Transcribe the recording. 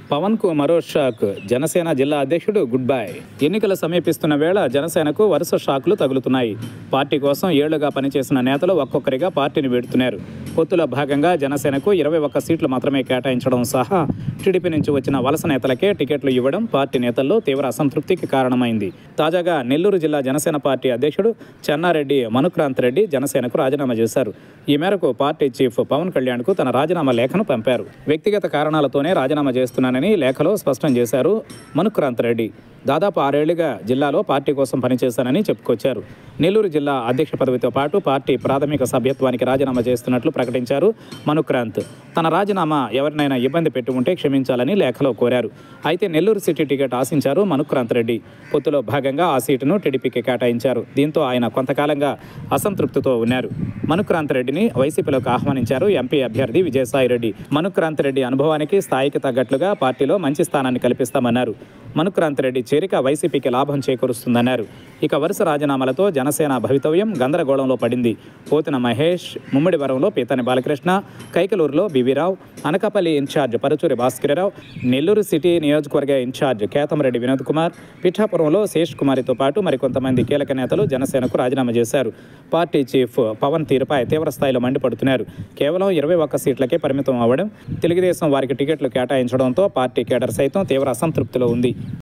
పవన్కు మరో షాక్. జనసేన జిల్లా అధ్యక్షుడు గుడ్ బై. ఎన్నికలు సమీపిస్తున్న వేళ జనసేనకు వరుస షాక్లు తగులుతున్నాయి. పార్టీ కోసం ఏళ్లుగా పనిచేసిన నేతలు ఒక్కొక్కరిగా పార్టీని వీడుతున్నారు. పొత్తులో భాగంగా జనసేనకు 21 సీట్లు మాత్రమే కేటాయించడం సహా టీడీపీ నుంచి వచ్చిన వలస నేతలకే టికెట్లు ఇవ్వడం పార్టీ నేతల్లో తీవ్ర అసంతృప్తికి కారణమైంది. తాజాగా నెల్లూరు జిల్లా జనసేన పార్టీ అధ్యక్షుడు చెన్నారెడ్డి మనుక్రాంత్ రెడ్డి జనసేనకు రాజీనామా చేశారు. ఈ మేరకు పార్టీ చీఫ్ పవన్ కళ్యాణ్కు తన రాజీనామా లేఖను పంపారు. వ్యక్తిగత కారణాలతోనే రాజీనామా చేస్తున్నానని లేఖలో స్పష్టం చేశారు మనుక్రాంత్ రెడ్డి. దాదాపు 6 ఏళ్లుగా జిల్లాలో పార్టీ కోసం పనిచేశానని చెప్పుకొచ్చారు. నెల్లూరు జిల్లా అధ్యక్ష పదవితో పాటు పార్టీ ప్రాథమిక సభ్యత్వానికి రాజీనామా చేస్తున్నట్లు ప్రకటించారు మనుక్రాంత్. తన రాజీనామా ఎవరినైనా ఇబ్బంది పెట్టి ఉంటే క్షమించాలని లేఖలో కోరారు. అయితే నెల్లూరు సిటీ టికెట్ ఆశించారు మనుక్రాంత్ రెడ్డి. పొత్తులో భాగంగా ఆ సీటును టీడీపీకి కేటాయించారు. దీంతో ఆయన కొంతకాలంగా అసంతృప్తితో ఉన్నారు. మనుక్రాంత్ రెడ్డిని వైసీపీలోకి ఆహ్వానించారు ఎంపీ అభ్యర్థి విజయసాయిరెడ్డి. మనుక్రాంత్ రెడ్డి అనుభవానికి స్థాయికి తగ్గట్లుగా పార్టీలో మంచి స్థానాన్ని కల్పిస్తామన్నారు. మనుక్రాంత్ రెడ్డి చేరిక వైసీపీకి లాభం చేకూరుస్తుందన్నారు. ఇక వరుస రాజీనామాలతో జనసేన భవితవ్యం గందరగోళంలో పడింది. పోతిన మహేష్, ముమ్మిడివరంలో పీతాని బాలకృష్ణ, కైకలూరులో బివిరావు, అనకాపల్లి ఇన్ఛార్జ్ పరుచూరి భాస్కరరావు, నెల్లూరు సిటీ నియోజకవర్గ ఇన్ఛార్జ్ కేతంరెడ్డి వినోద్ కుమార్, పిఠాపురంలో శేష్ కుమారితో పాటు మరికొంతమంది కీలక నేతలు జనసేనకు రాజీనామా చేశారు. పార్టీ చీఫ్ పవన్ తీరుపై తీవ్ర స్థాయిలో మండిపడుతున్నారు. కేవలం 21 సీట్లకే పరిమితం అవ్వడం, తెలుగుదేశం వారికి టికెట్లు కేటాయించడంతో పార్టీ కేడర్ సైతం తీవ్ర అసంతృప్తిలో ఉంది.